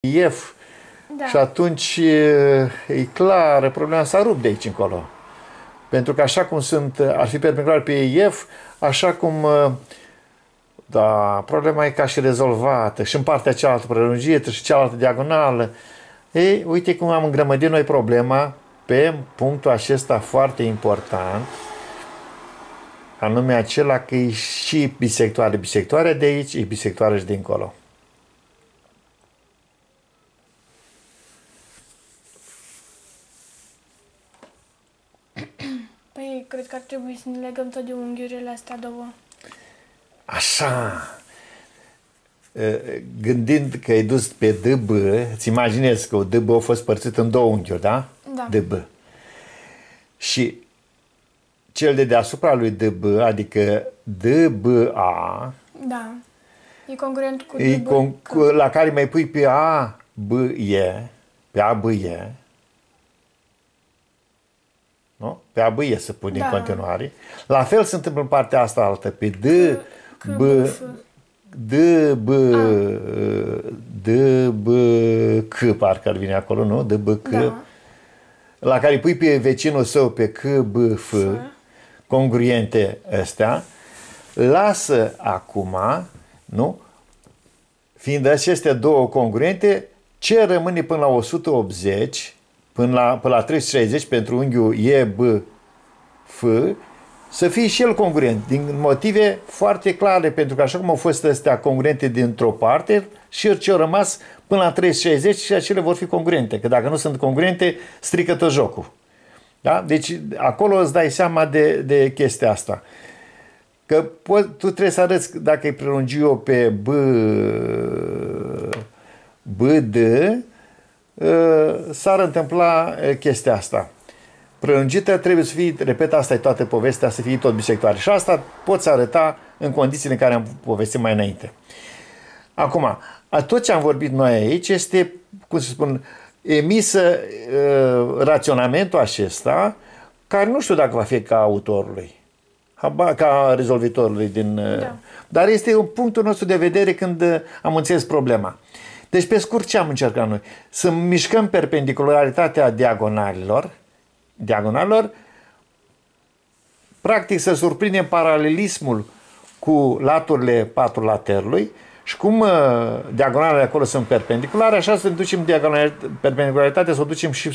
IF. Da. Și atunci e clară, problema s-a rupt de aici încolo. Pentru că așa cum sunt, ar fi perpendicular pe IF, așa cum, da, problema e ca și rezolvată. Și în partea cealaltă prelungită și cealaltă diagonală. Ei, uite cum am îngrămădit noi problema pe punctul acesta foarte important, anume acela că e și bisectoare. Bisectoarea de aici e bisectoare și dincolo. Păi, cred că ar trebui să ne legăm tot de unghiurile astea două. Așa. Gândind că ai dus pe DB, îți imaginezi că DB a fost părțit în două unghiuri, da? Da. DB. Și cel de deasupra lui DB, adică DBA, Da. E congruent cu e DB. la care mai pui pe ABE, pe ABE, nu? Pe ABE se pune Da. în continuare. La fel se întâmplă în partea asta altă, pe DB, DBC, parcă ar vine acolo, nu? DBC, Da. la care pui pe vecinul său pe KBF, congruente astea, lasă acum, nu? Fiind acestea două congruente, ce rămâne până la 180, până la 360 pentru unghiul EBF, să fie și el congruent, din motive foarte clare, pentru că așa cum au fost astea congruente dintr-o parte, și ce au rămas până la 360 și acele vor fi congruente, că dacă nu sunt congruente, strică tot jocul. Da? Deci acolo îți dai seama de chestia asta. Că tu trebuie să arăți, dacă îi prelungi eu pe BD, s-ar întâmpla chestia asta. Prelungită trebuie să fie, repet, asta e toată povestea, să fie tot bisectoare. Și asta poți arăta în condițiile în care am povestit mai înainte. Acum, tot ce am vorbit noi aici este, cum să spun, emisă raționamentul acesta, care nu știu dacă va fi ca autorului, ca rezolvitorului din... Da. Dar este un punctul nostru de vedere când am problema. Deci, pe scurt, ce am încercat noi? Să mișcăm perpendicularitatea diagonalilor, practic să surprindem paralelismul cu laturile patrulaterului și cum diagonalele acolo sunt perpendiculare, așa să ducem perpendicularitatea, să o ducem și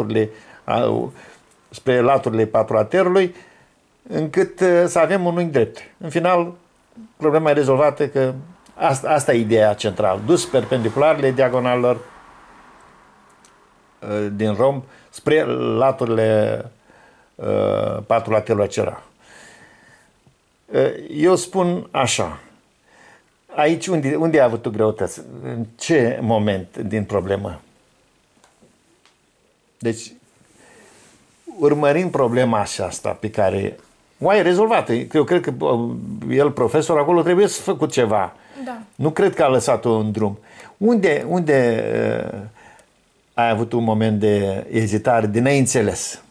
spre laturile patrulaterului, încât să avem un unghi drept. În final, problema e rezolvată, că asta e ideea centrală. Dus perpendicularele diagonalelor din romb spre laturile patrulaterului acela. Eu spun așa. Aici unde ai avut tu greutăți? În ce moment din problemă? Deci, urmărind problema asta pe care o ai rezolvată, eu cred că el, profesor, acolo trebuie să făcut ceva. Da. Nu cred că a lăsat-o în drum. Unde ai avut un moment de ezitare, de neînțeles?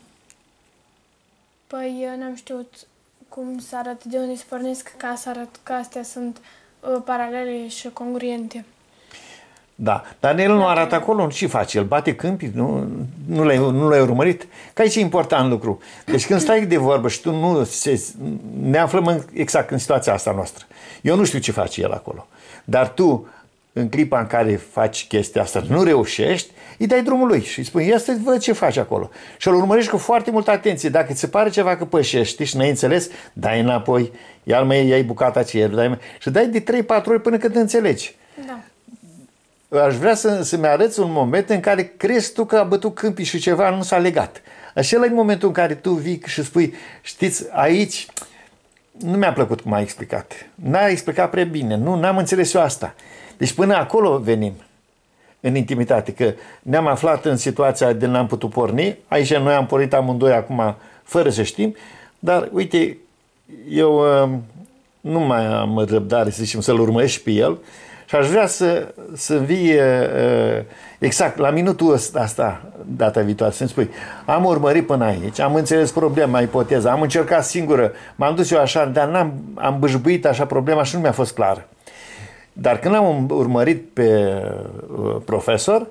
Păi, n-am știut cum să arăt, de unde să pornesc, ca să arăt că astea sunt paralele și congruente. Da, dar el nu arată acolo, ce face? El bate câmpii, nu l-ai urmărit? Că aici e important lucru. Deci când stai de vorbă și tu ne aflăm exact în situația asta noastră. Eu nu știu ce face el acolo. Dar tu, în clipa în care faci chestia asta, nu reușești, îi dai drumul lui și îi spui, ia să văd ce faci acolo. Și îl urmărești cu foarte multă atenție. Dacă ți se pare ceva că pășești și n-ai înțeles, dai înapoi, iar mai iei bucata aceea, și dai de 3-4 ori până când înțelegi. Da. Aș vrea să-mi arăți un moment în care crezi tu că a bătut câmpii și ceva nu s-a legat. Acela e momentul în care tu vii și spui, știți, aici nu mi-a plăcut cum ai explicat. N-a explicat prea bine, n-am înțeles eu asta. Deci până acolo venim, în intimitate, că ne-am aflat în situația de n-am putut porni, aici noi am pornit amândoi acum fără să știm, dar uite, eu nu mai am răbdare, să zicem, să-l urmăresc pe el și aș vrea să vii exact la minutul ăsta, data viitoare, să-mi spui, am urmărit până aici, am înțeles problema, ipoteza, am încercat singură, m-am dus eu așa, dar am bâșbuit așa problema și nu mi-a fost clară. Dar când am urmărit pe profesor,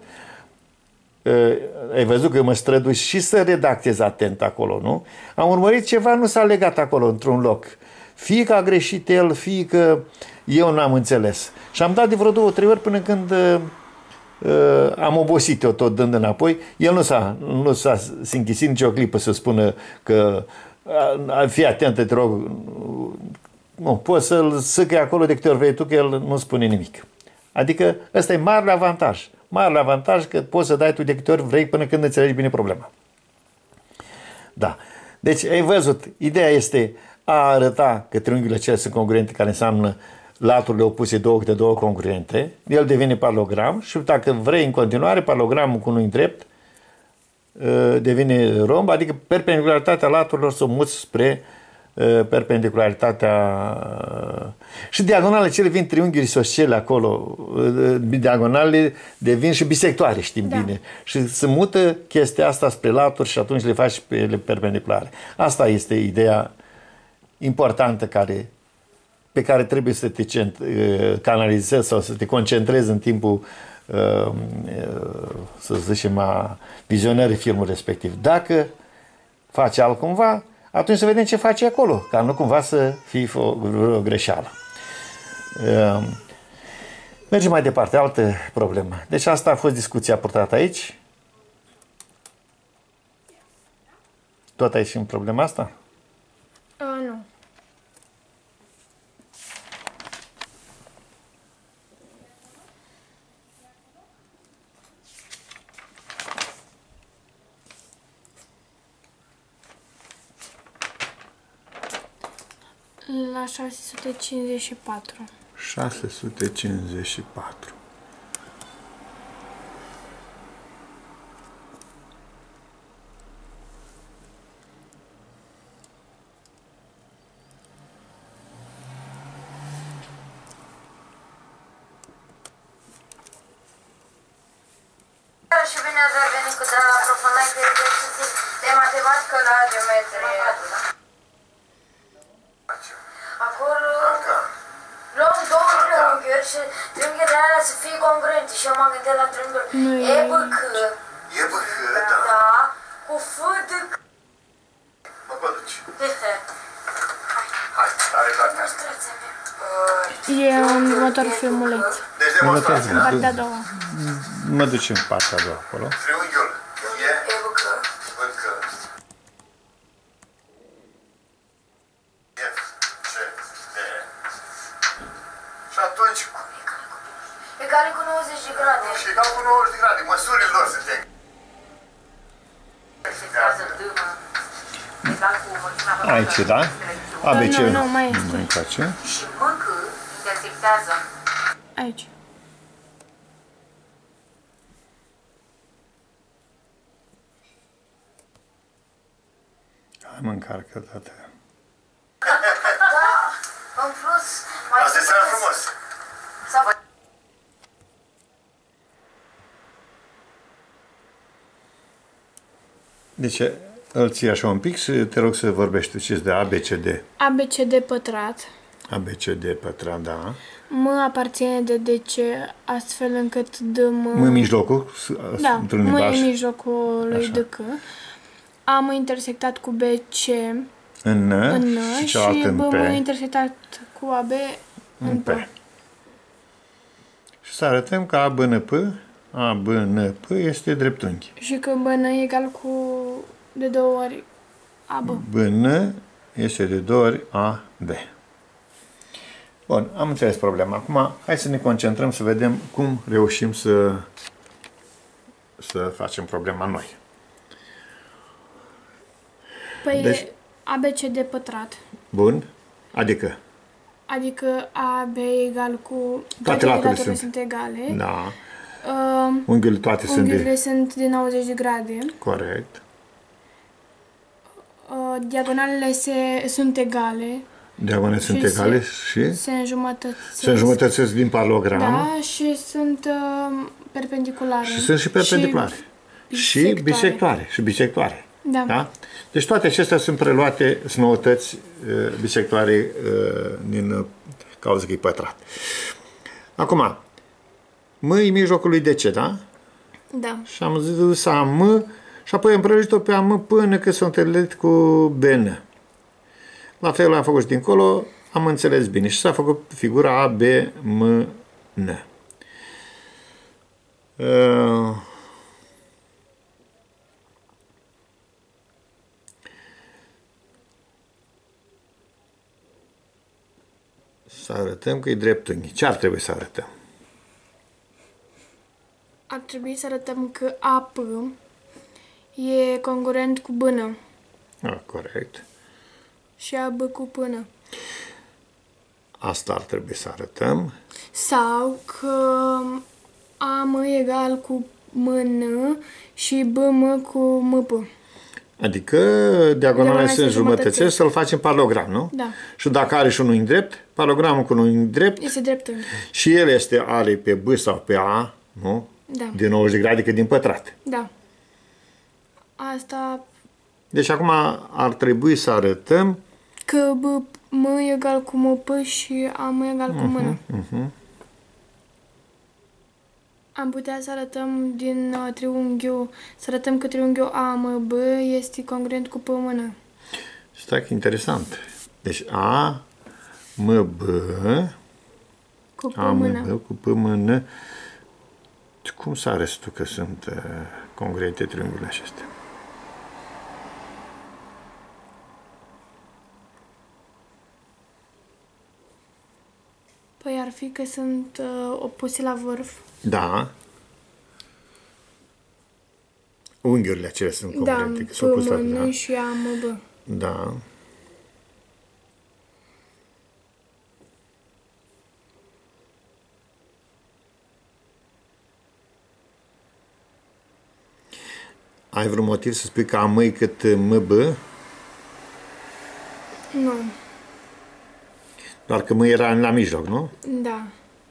ai văzut că eu mă strădui și să redactez atent acolo, nu? Am urmărit ceva, nu s-a legat acolo într-un loc. Fie că a greșit el, fie că eu n-am înțeles. Și am dat de vreo 2-3 ori până când am obosit eu tot dând înapoi. El nu s-a închisit nicio clipă să spună că fii atentă, te rog. Nu, poți să-l sâcăi acolo de câte ori vrei tu, că el nu spune nimic. Adică ăsta e marele avantaj. Marele avantaj că poți să dai tu de câte ori vrei până când înțelegi bine problema. Da. Deci ai văzut, ideea este a arăta că triunghiurile acelea sunt congruente, care înseamnă laturile opuse câte două congruente. El devine paralogram și dacă vrei în continuare, paralogramul cu unui drept devine romb, adică perpendicularitatea laturilor s-o muți spre perpendicularitatea și diagonalele cele vin triunghiuri isoscele acolo, diagonalele devin și bisectoare, știm bine, și se mută chestia asta spre laturi și atunci le faci pe ele perpendiculare. Asta este ideea importantă pe care trebuie să te canalizezi sau să te concentrezi în timpul să zicem a vizionării filmului respectiv. Dacă faci altcumva, atunci să vedem ce face acolo, ca nu cumva să fie o greșeală. Mergem mai departe, altă problemă. Deci asta a fost discuția purtată aici. Tot ai și în problema asta? Nu. La 654. 654. Și bine ați revenit cu de la aprofundare de exerciții de matematică la geometrie. Acolo luăm două triunghiuri și triunghiurile alea să fie congruente și eu m-am gândit la triunghiul EBC. EBC, Da, cu F de C. Mă duci. Hai, are toate astea. E un următorul filmuleț. Deci demonstrați. Partea a doua. Mă duc în partea a doua acolo. Triunghiul EBC. EBC. F, C, D. Și atunci, Egale cu 90 de grade. și egal cu 90 de grade, măsurile lor sunt Aici, da? ABC. Nu, mai este. Mai face. Și MC intersectează. Aici. Hai mă încarcă dată. Da, în plus, mai Asta este frumos. Sau Deci îl ții așa un pic și te rog să vorbești ce de ABCD. ABCD pătrat. ABCD pătrat, da. M aparține de DC, astfel încât dăm... M în mijlocul, Da, într-un M limbaj. în mijlocul lui Așa. DC. Am intersectat cu BC În N în N și și cealaltă în B P. intersectat cu AB în P. Și să arătăm că ABNP este dreptunghi. Și că BN e egal cu de două ori AB. BN este de 2 ori AD. Bun, am înțeles problema. Acum, hai să ne concentrăm să vedem cum reușim să facem problema noi. Păi Deci- ABCD pătrat. Bun? Adică Adică AB e egal cu... Toate laturile laturile sunt. egale. da, Uh, unghiurile toate sunt unghiurile de... sunt de 90 de grade. Corect. Diagonalele sunt egale. Diagonale sunt Și egale și Se înjumătățesc. se înjumătățesc din paralogram. Da, și sunt perpendiculare. Și sunt și perpendiculare. Și bisectoare. Și bisectoare. Da. Da? Deci toate acestea sunt preluate, sunt noutăți bisectoare din cauza că e pătrat. Acum, M e mijlocul lui de ce, da? Da. Și am zis AM și apoi am prelungit-o pe AM până când s-a întâlnit cu BN. La fel am făcut și dincolo, am înțeles bine. Și s-a făcut figura ABMN. Să arătăm că e dreptunghi. Ce ar trebui să arătăm? Ar trebui să arătăm că AP e congruent cu BN Corect. și AB cu PN. Asta ar trebui să arătăm. Sau că AM egal cu MN și BM cu MP. Adică diagonale sunt jumătățesc, să-l facem paralogram, nu? Da. Și dacă are și unul în drept, paralogramul cu unul în drept, Este dreptunghi. și el este are pe B sau pe A, nu? Da. De 90 de grade, că din pătrat. Da. Asta Deci acum ar trebui să arătăm că M egal cu MP și AM egal cu MN. Am putea să arătăm din triunghiul, să arătăm că triunghiul AMB este congruent cu PMN. Stai că interesant. Deci A, M, B, Cu A, M, PMN. B, cu P, M, N. Cum să arăți tu că sunt congruente triunghiurile acestea? Păi ar fi că sunt opuse la vârf. Da. Unghiurile acelea sunt Da, congruente. că s-au pus la- PMN da. și AMB. Da. Ai vreun motiv să spui că AM e cât MB? Nu. Doar că M era la mijloc, nu? Da.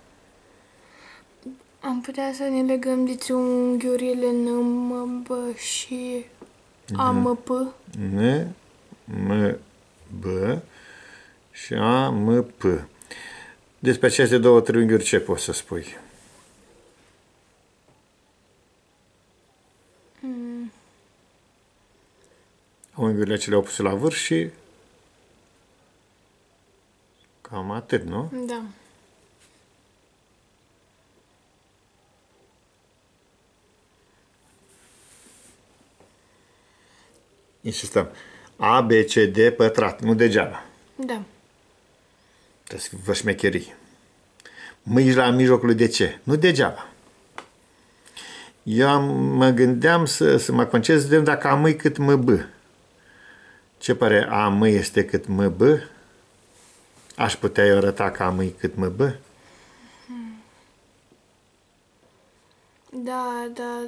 Am putea să ne legăm de triunghiurile NMB și AMP. N, M, B și A, M, P. Despre aceste două triunghiuri ce poți să spui? Unghiurile acelea opuse la vârf și cam atât, nu? Da. Insistăm. A, B, C, D pătrat, nu degeaba. Da. Trebuie să vă șmecherii. Mâini la mijlocul de ce? Nu degeaba. Eu mă gândeam să mă concentrez să vedem dacă AM e cât MB. Ce pare AM este cât MB? Aș putea eu arăta că AM e cât MB? Da, da.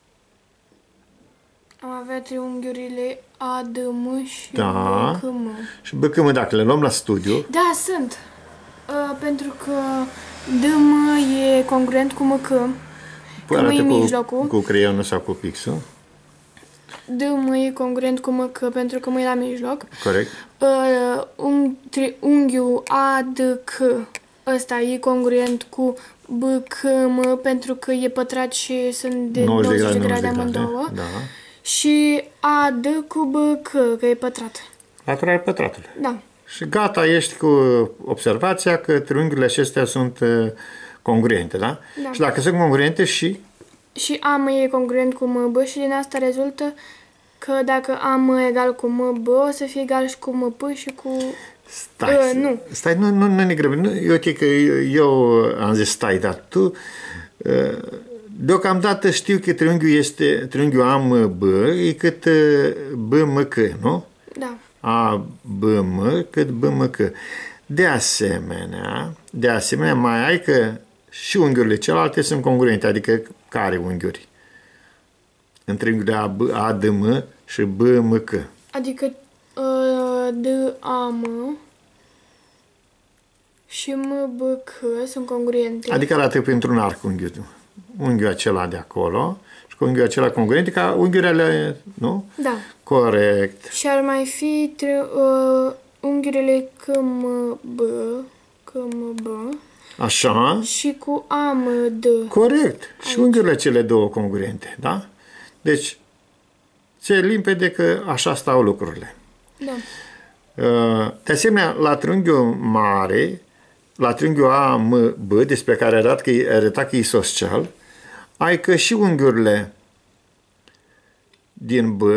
Am avea triunghiurile ADM și Da. BKM. Și BKM, dacă le luăm la studiu, Da, sunt. Pentru că DM e congruent cu MK. Că M e mijlocul. cu creionul sau cu pixul. DM e congruent cu MK pentru că M e la mijloc. Corect. Unghiul ADK ăsta e congruent cu BKM pentru că e pătrat și sunt de 90 de grade amândouă. Da. Și AD cu BK, că e pătrat. Lateral pătratul. Da. Și gata, ești cu observația că triunghiurile acestea sunt congruente, da? Da. Și dacă sunt congruente și... Și AM e congruent cu MB și din asta rezultă că dacă AM egal cu MB o să fie egal și cu MP și cu... Stai, nu. Stai, nu ne grăbi. E ok că eu am zis stai, dar tu... Deocamdată știu că triunghiul AMB e cât BMK, nu? Da. ABM cât BMK. De asemenea, mai ai că și unghiurile celelalte sunt congruente, adică care unghiuri? Între unghiurile ADM și BMK. Adică DAM și MBK sunt congruente. Adică arată printr-un arc unghiul acela de acolo și cu unghiul acela congruente ca unghiurile, nu? Da. Corect. Și ar mai fi unghiurile KMB Așa. Și cu AMD. Corect. Și unghiurile cele două congruente, da? Deci, ți-e limpede că așa stau lucrurile. Da. De asemenea, la triunghiul mare, la triunghiul AMB, despre care arăta că e isosceal, ai că și unghiurile din B,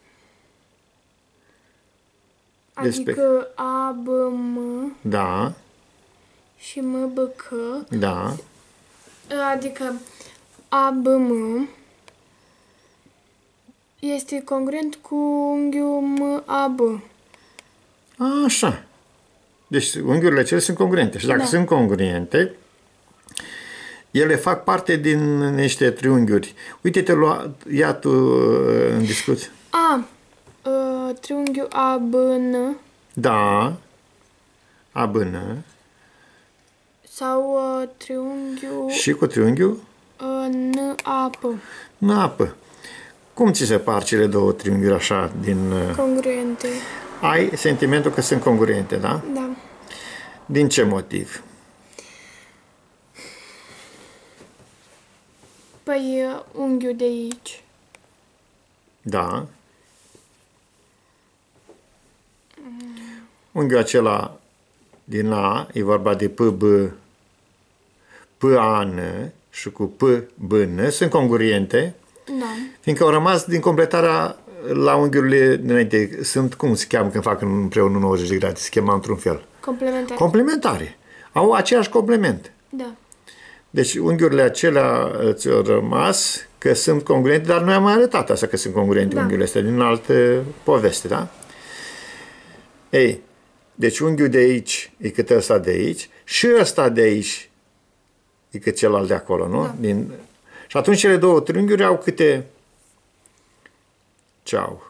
adică ABM da, și MBK, da, adică ABM este congruent cu unghiul MAB. așa. Deci unghiurile cele sunt congruente. Și dacă sunt congruente, ele fac parte din niște triunghiuri. Uite-te, ia tu în discuție. Triunghiul ABN Da, ABN. sau triunghiul Și cu triunghiul NAP. NAP. Cum ți se par cele două triunghiuri așa din... Congruente. Ai sentimentul că sunt congruente, da? Da. Din ce motiv? Păi unghiul de aici. Da. Unghiul acela din A, e vorba de PAN și cu PBN, sunt congruente, Da. fiindcă au rămas din completarea la unghiurile dinainte. Sunt, cum se cheamă când fac împreună 90 de grade? Se chema într-un fel. Complementare. Complementare. Au aceeași complement. Da. Deci unghiurile acelea ți-au rămas că sunt congruente, dar noi am mai arătat asta că sunt congruente unghiurile astea din altă poveste, da? Ei, deci unghiul de aici e cât ăsta de aici și ăsta de aici e cât celălalt de acolo, nu? Da. Și atunci cele două triunghiuri au câte... Ce au?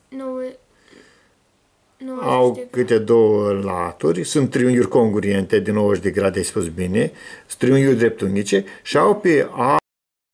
Au câte două laturi, sunt triunghiuri congruente de 90 de grade, ai spus bine, sunt triunghiuri dreptunghice și au pe